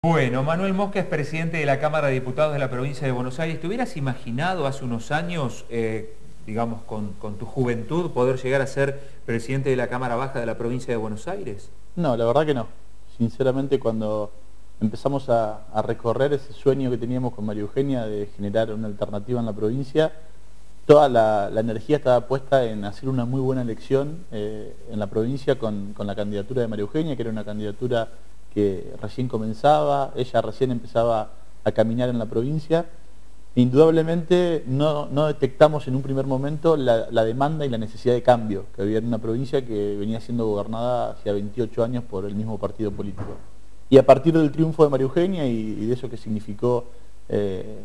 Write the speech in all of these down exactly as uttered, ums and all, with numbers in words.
Bueno, Manuel Mosca es presidente de la Cámara de Diputados de la provincia de Buenos Aires. ¿Te hubieras imaginado hace unos años, eh, digamos, con, con tu juventud, poder llegar a ser presidente de la Cámara Baja de la provincia de Buenos Aires? No, la verdad que no. Sinceramente, cuando empezamos a, a recorrer ese sueño que teníamos con María Eugenia de generar una alternativa en la provincia, toda la, la energía estaba puesta en hacer una muy buena elección eh, en la provincia con, con la candidatura de María Eugenia, que era una candidatura que recién comenzaba, ella recién empezaba a caminar en la provincia. Indudablemente no, no detectamos en un primer momento la, la demanda y la necesidad de cambio que había en una provincia que venía siendo gobernada hacía veintiocho años por el mismo partido político. Y a partir del triunfo de María Eugenia y, y de eso que significó eh,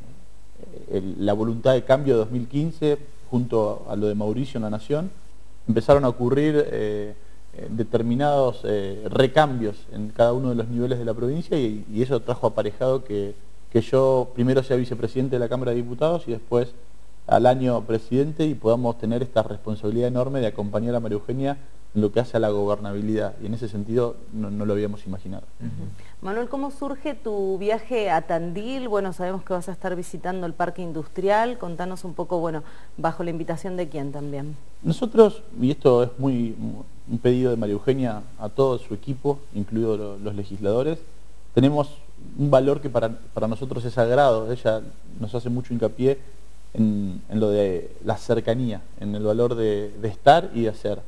el, la voluntad de cambio de dos mil quince, junto a lo de Mauricio en La Nación, empezaron a ocurrir eh, determinados eh, recambios en cada uno de los niveles de la provincia y, y eso trajo aparejado que, que yo primero sea vicepresidente de la Cámara de Diputados y después al año presidente y podamos tener esta responsabilidad enorme de acompañar a María Eugenia en lo que hace a la gobernabilidad y en ese sentido no, no lo habíamos imaginado. Uh-huh. Manuel, ¿cómo surge tu viaje a Tandil? Bueno, sabemos que vas a estar visitando el parque industrial, contanos un poco, bueno, bajo la invitación de quién también. Nosotros, y esto es muy un pedido de María Eugenia a todo su equipo, incluidos lo, los legisladores, tenemos un valor que para, para nosotros es sagrado. Ella nos hace mucho hincapié en, en lo de la cercanía, en el valor de, de estar y de hacer.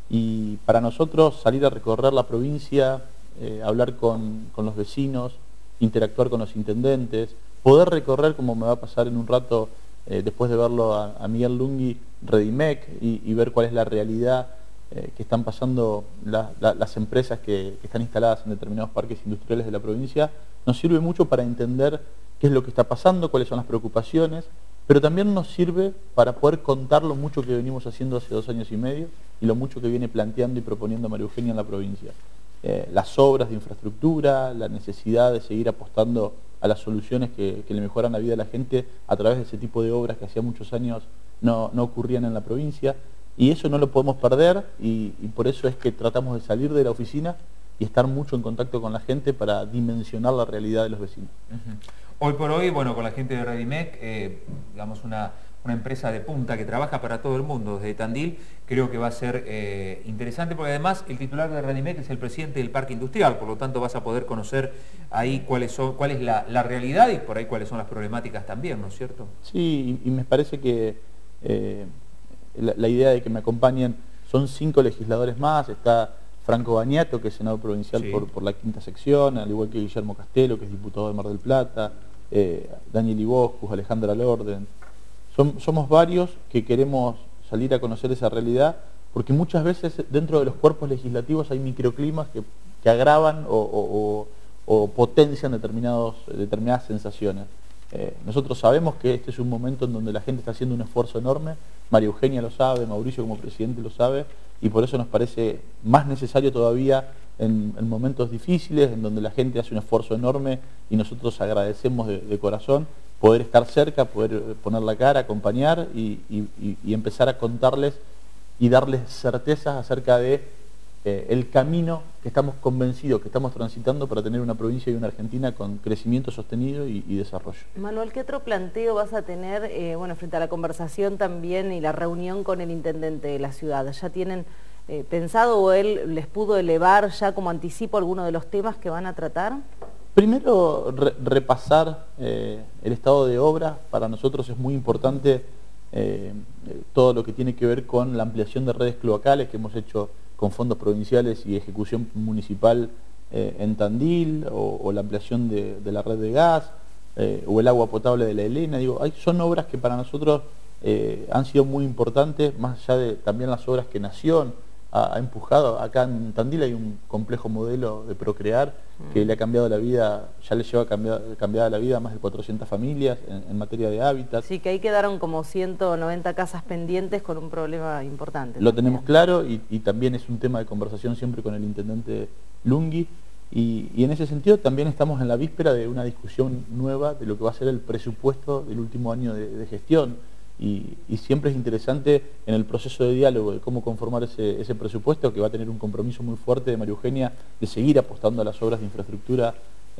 Y para nosotros salir a recorrer la provincia, eh, hablar con, con los vecinos, interactuar con los intendentes, poder recorrer, como me va a pasar en un rato, eh, después de verlo a, a Miguel Lunghi, Redimec, y, y ver cuál es la realidad eh, que están pasando la, la, las empresas que, que están instaladas en determinados parques industriales de la provincia, nos sirve mucho para entender qué es lo que está pasando, cuáles son las preocupaciones, pero también nos sirve para poder contar lo mucho que venimos haciendo hace dos años y medio y lo mucho que viene planteando y proponiendo María Eugenia en la provincia. Eh, las obras de infraestructura, la necesidad de seguir apostando a las soluciones que, que le mejoran la vida a la gente a través de ese tipo de obras que hacía muchos años no, no ocurrían en la provincia. Y eso no lo podemos perder y, y por eso es que tratamos de salir de la oficina y estar mucho en contacto con la gente para dimensionar la realidad de los vecinos. Uh-huh. Hoy por hoy, bueno, con la gente de Redimec, eh, digamos una, una empresa de punta que trabaja para todo el mundo desde Tandil, creo que va a ser eh, interesante porque además el titular de Redimec es el presidente del parque industrial, por lo tanto vas a poder conocer ahí cuáles son, cuál es la, la realidad y por ahí cuáles son las problemáticas también, ¿no es cierto? Sí, y, y me parece que eh, la, la idea de que me acompañen son cinco legisladores más, está Franco Baniato, que es senador provincial sí. por, por la quinta sección, al igual que Guillermo Castelo, que es diputado de Mar del Plata, eh, Daniel Iboscus, Alejandra Lorden. Som, somos varios que queremos salir a conocer esa realidad, porque muchas veces dentro de los cuerpos legislativos hay microclimas que, que agravan o, o, o, o potencian determinados, determinadas sensaciones. Eh, nosotros sabemos que este es un momento en donde la gente está haciendo un esfuerzo enorme, María Eugenia lo sabe, Mauricio como presidente lo sabe, y por eso nos parece más necesario todavía en, en momentos difíciles, en donde la gente hace un esfuerzo enorme y nosotros agradecemos de, de corazón poder estar cerca, poder poner la cara, acompañar y, y, y empezar a contarles y darles certezas acerca de eh, el camino que estamos convencidos que estamos transitando para tener una provincia y una Argentina con crecimiento sostenido y, y desarrollo. Manuel, ¿qué otro planteo vas a tener eh, bueno, frente a la conversación también y la reunión con el intendente de la ciudad? ¿Ya tienen eh, pensado o él les pudo elevar ya como anticipo alguno de los temas que van a tratar? Primero, re repasar eh, el estado de obra. Para nosotros es muy importante eh, todo lo que tiene que ver con la ampliación de redes cloacales que hemos hecho con fondos provinciales y ejecución municipal eh, en Tandil, o, o la ampliación de, de la red de gas, eh, o el agua potable de la Elena. Digo, hay, son obras que para nosotros eh, han sido muy importantes, más allá de también las obras que Nación ha, ha empujado. Acá en Tandil hay un complejo modelo de Procrear que le ha cambiado la vida, ya le lleva cambiada, cambiada la vida a más de cuatrocientas familias en, en materia de hábitat. Sí, que ahí quedaron como ciento noventa casas pendientes con un problema importante. Lo también tenemos claro y, y también es un tema de conversación siempre con el intendente Lunghi y, y en ese sentido también estamos en la víspera de una discusión nueva de lo que va a ser el presupuesto del último año de, de gestión. Y, y siempre es interesante en el proceso de diálogo de cómo conformar ese, ese presupuesto que va a tener un compromiso muy fuerte de María Eugenia de seguir apostando a las obras de infraestructura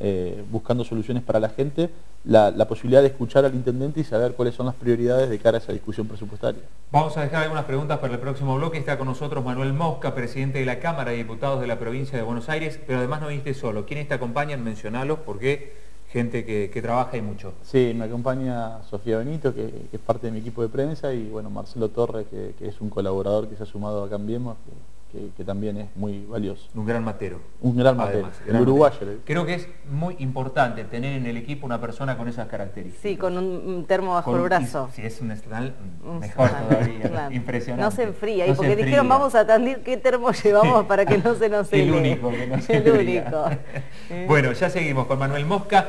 eh, buscando soluciones para la gente, la, la posibilidad de escuchar al intendente y saber cuáles son las prioridades de cara a esa discusión presupuestaria. Vamos a dejar algunas preguntas para el próximo bloque. Está con nosotros Manuel Mosca, presidente de la Cámara de Diputados de la provincia de Buenos Aires, pero además no viniste solo. ¿Quiénes te acompañan? Mencionalos, porque gente que, que trabaja y mucho. Sí, me acompaña Sofía Benito, que, que es parte de mi equipo de prensa, y bueno, Marcelo Torres, que, que es un colaborador que se ha sumado a Cambiemos, que, que, que también es muy valioso. Un gran matero. Un gran matero, el uruguayo. Matero. Creo que es muy importante tener en el equipo una persona con esas características. Sí, con un termo bajo con, el brazo. Si es un estatal, mejor todavía, claro. Impresionante. No se enfría, no y porque enfría. Dijeron vamos a Tandil, ¿qué termo llevamos para que no se nos El único que no se El único. Bueno, ya seguimos con Manuel Mosca.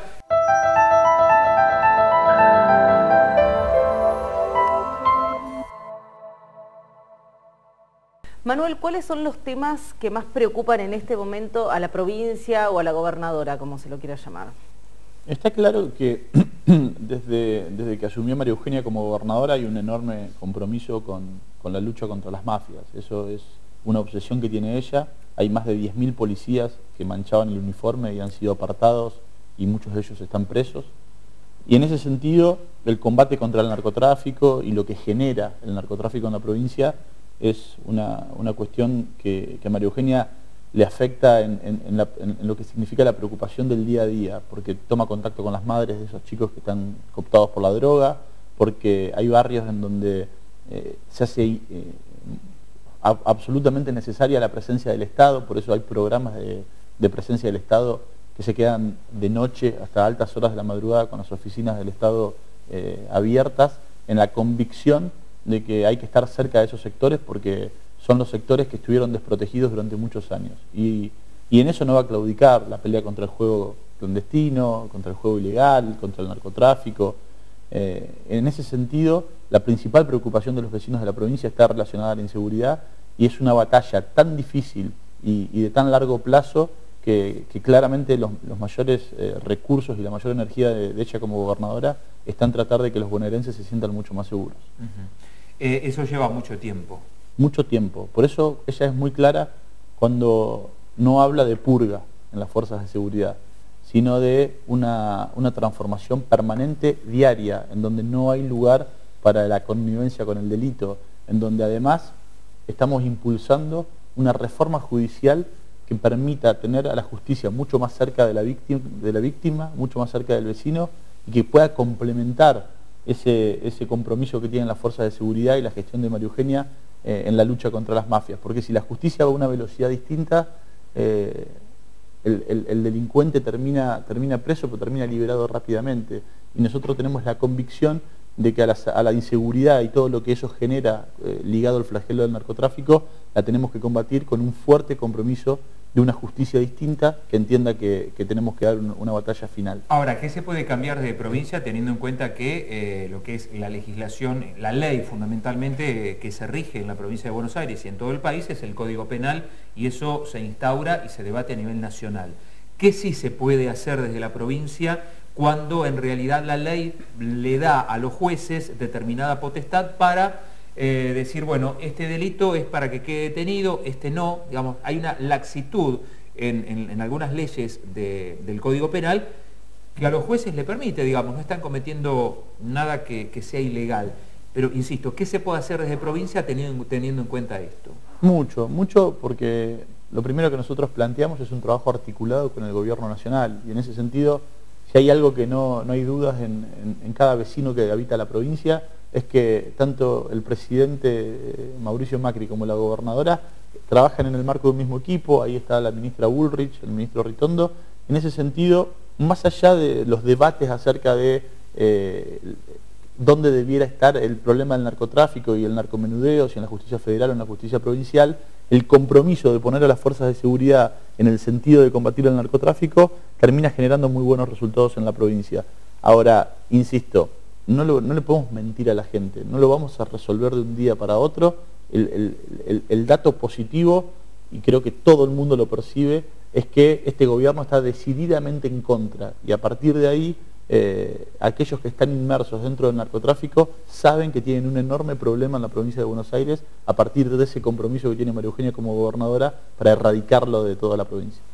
Manuel, ¿cuáles son los temas que más preocupan en este momento a la provincia o a la gobernadora, como se lo quiera llamar? Está claro que desde, desde que asumió María Eugenia como gobernadora hay un enorme compromiso con, con la lucha contra las mafias. Eso es una obsesión que tiene ella. Hay más de diez mil policías que manchaban el uniforme y han sido apartados, y muchos de ellos están presos. Y en ese sentido, el combate contra el narcotráfico y lo que genera el narcotráfico en la provincia es una, una cuestión que, que a María Eugenia le afecta en, en, en, la, en, en lo que significa la preocupación del día a día, porque toma contacto con las madres de esos chicos que están cooptados por la droga, porque hay barrios en donde eh, se hace eh, a, absolutamente necesaria la presencia del Estado, por eso hay programas de, de presencia del Estado que se quedan de noche hasta altas horas de la madrugada con las oficinas del Estado eh, abiertas, en la convicción de que hay que estar cerca de esos sectores porque son los sectores que estuvieron desprotegidos durante muchos años. Y, y en eso no va a claudicar la pelea contra el juego clandestino, contra el juego ilegal, contra el narcotráfico. Eh, en ese sentido, la principal preocupación de los vecinos de la provincia está relacionada a la inseguridad, y es una batalla tan difícil y, y de tan largo plazo que, que claramente los, los mayores eh, recursos y la mayor energía de, de ella como gobernadora está en tratar de que los bonaerenses se sientan mucho más seguros. Uh-huh. Eh, eso lleva mucho tiempo. Mucho tiempo. Por eso ella es muy clara cuando no habla de purga en las fuerzas de seguridad, sino de una, una transformación permanente diaria, en donde no hay lugar para la connivencia con el delito, en donde además estamos impulsando una reforma judicial que permita tener a la justicia mucho más cerca de la víctima, de la víctima, mucho más cerca del vecino, y que pueda complementar ese, ese compromiso que tienen las fuerzas de seguridad y la gestión de María Eugenia eh, en la lucha contra las mafias. Porque si la justicia va a una velocidad distinta, eh, el, el, el delincuente termina, termina preso, pero termina liberado rápidamente. Y nosotros tenemos la convicción de que a la, a la inseguridad y todo lo que eso genera eh, ligado al flagelo del narcotráfico, la tenemos que combatir con un fuerte compromiso de una justicia distinta que entienda que, que tenemos que dar un, una batalla final. Ahora, ¿qué se puede cambiar de provincia teniendo en cuenta que eh, lo que es la legislación, la ley fundamentalmente eh, que se rige en la provincia de Buenos Aires y en todo el país es el Código Penal, y eso se instaura y se debate a nivel nacional? ¿Qué sí se puede hacer desde la provincia cuando en realidad la ley le da a los jueces determinada potestad para eh, decir, bueno, este delito es para que quede detenido, este no? Digamos, hay una laxitud en, en, en algunas leyes de, del Código Penal que a los jueces le permite, digamos, no están cometiendo nada que, que sea ilegal. Pero, insisto, ¿qué se puede hacer desde provincia teniendo, teniendo en cuenta esto? Mucho, mucho, porque lo primero que nosotros planteamos es un trabajo articulado con el gobierno nacional, y en ese sentido, si hay algo que no, no hay dudas en, en, en cada vecino que habita la provincia, es que tanto el presidente Mauricio Macri como la gobernadora trabajan en el marco de un mismo equipo. Ahí está la ministra Bullrich, el ministro Ritondo. En ese sentido, más allá de los debates acerca de eh, dónde debiera estar el problema del narcotráfico y el narcomenudeo, si en la justicia federal o en la justicia provincial, el compromiso de poner a las fuerzas de seguridad en el sentido de combatir el narcotráfico termina generando muy buenos resultados en la provincia. Ahora, insisto, no, lo, no le podemos mentir a la gente, no lo vamos a resolver de un día para otro. El, el, el, el dato positivo, y creo que todo el mundo lo percibe, es que este gobierno está decididamente en contra, y a partir de ahí eh, aquellos que están inmersos dentro del narcotráfico saben que tienen un enorme problema en la provincia de Buenos Aires a partir de ese compromiso que tiene María Eugenia como gobernadora para erradicarlo de toda la provincia.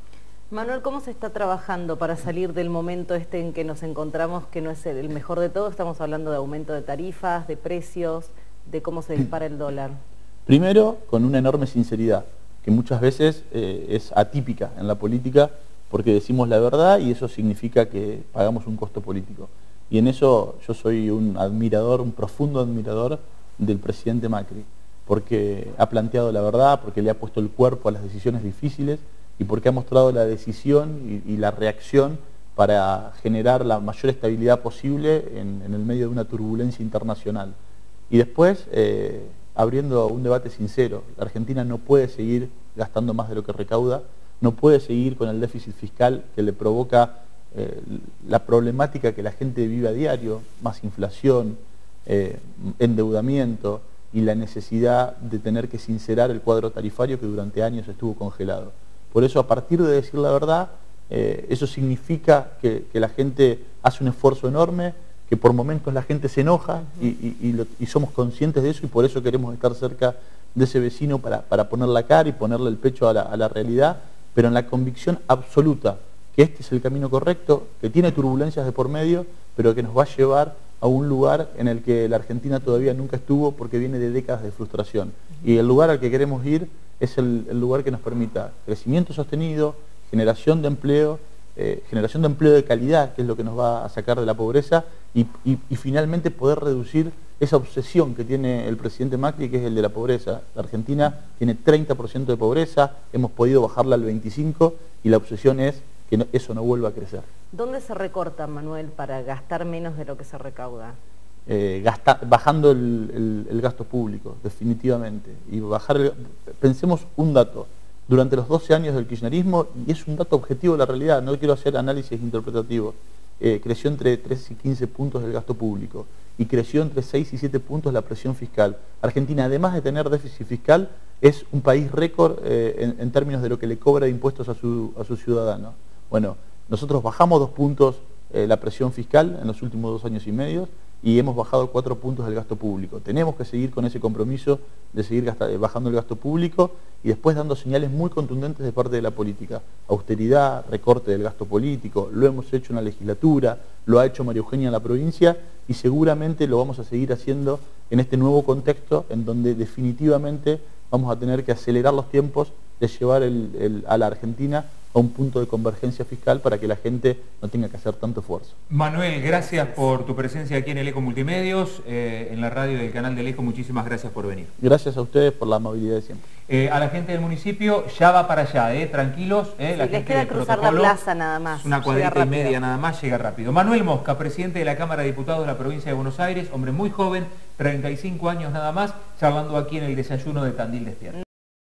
Manuel, ¿cómo se está trabajando para salir del momento este en que nos encontramos, que no es el mejor de todo? Estamos hablando de aumento de tarifas, de precios, de cómo se dispara el dólar. Primero, con una enorme sinceridad, que muchas veces eh, es atípica en la política, porque decimos la verdad y eso significa que pagamos un costo político. Y en eso yo soy un admirador, un profundo admirador del presidente Macri, porque ha planteado la verdad, porque le ha puesto el cuerpo a las decisiones difíciles y porque ha mostrado la decisión y, y la reacción para generar la mayor estabilidad posible en, en el medio de una turbulencia internacional. Y después, eh, abriendo un debate sincero, la Argentina no puede seguir gastando más de lo que recauda, no puede seguir con el déficit fiscal que le provoca eh, la problemática que la gente vive a diario, más inflación, eh, endeudamiento y la necesidad de tener que sincerar el cuadro tarifario que durante años estuvo congelado. Por eso, a partir de decir la verdad, eh, eso significa que, que la gente hace un esfuerzo enorme, que por momentos la gente se enoja y, y, y, lo, y somos conscientes de eso y por eso queremos estar cerca de ese vecino para, para poner la cara y ponerle el pecho a la, a la realidad, pero en la convicción absoluta que este es el camino correcto, que tiene turbulencias de por medio, pero que nos va a llevar a un lugar en el que la Argentina todavía nunca estuvo porque viene de décadas de frustración. Y el lugar al que queremos ir es el, el lugar que nos permita crecimiento sostenido, generación de empleo, eh, generación de empleo de calidad, que es lo que nos va a sacar de la pobreza, y, y, y finalmente poder reducir esa obsesión que tiene el presidente Macri, que es el de la pobreza. La Argentina tiene treinta por ciento de pobreza, hemos podido bajarla al veinticinco por ciento y la obsesión es que no, eso no vuelva a crecer. ¿Dónde se recorta, Manuel, para gastar menos de lo que se recauda? Eh, gasta, bajando el, el, el gasto público, definitivamente. Y bajar el, pensemos un dato, durante los doce años del kirchnerismo, y es un dato objetivo de la realidad, no quiero hacer análisis interpretativos, eh, creció entre tres y quince puntos el gasto público, y creció entre seis y siete puntos la presión fiscal. Argentina, además de tener déficit fiscal, es un país récord eh, en, en términos de lo que le cobra de impuestos a su, a sus ciudadanos. Bueno, nosotros bajamos dos puntos eh, la presión fiscal en los últimos dos años y medio y hemos bajado cuatro puntos del gasto público. Tenemos que seguir con ese compromiso de seguir gasta, bajando el gasto público y después dando señales muy contundentes de parte de la política. Austeridad, recorte del gasto político, lo hemos hecho en la legislatura, lo ha hecho María Eugenia en la provincia y seguramente lo vamos a seguir haciendo en este nuevo contexto en donde definitivamente vamos a tener que acelerar los tiempos de llevar el, el, a la Argentina a un punto de convergencia fiscal para que la gente no tenga que hacer tanto esfuerzo. Manuel, gracias por tu presencia aquí en el Eco Multimedios, eh, en la radio del canal del Eco, muchísimas gracias por venir. Gracias a ustedes por la amabilidad de siempre. Eh, a la gente del municipio ya va para allá, eh, tranquilos. Eh, sí, la les gente queda cruzar la plaza nada más. Una cuadrita y media nada más, llega rápido. Manuel Mosca, presidente de la Cámara de Diputados de la provincia de Buenos Aires, hombre muy joven, treinta y cinco años nada más, charlando aquí en el desayuno de Tandil Despierta.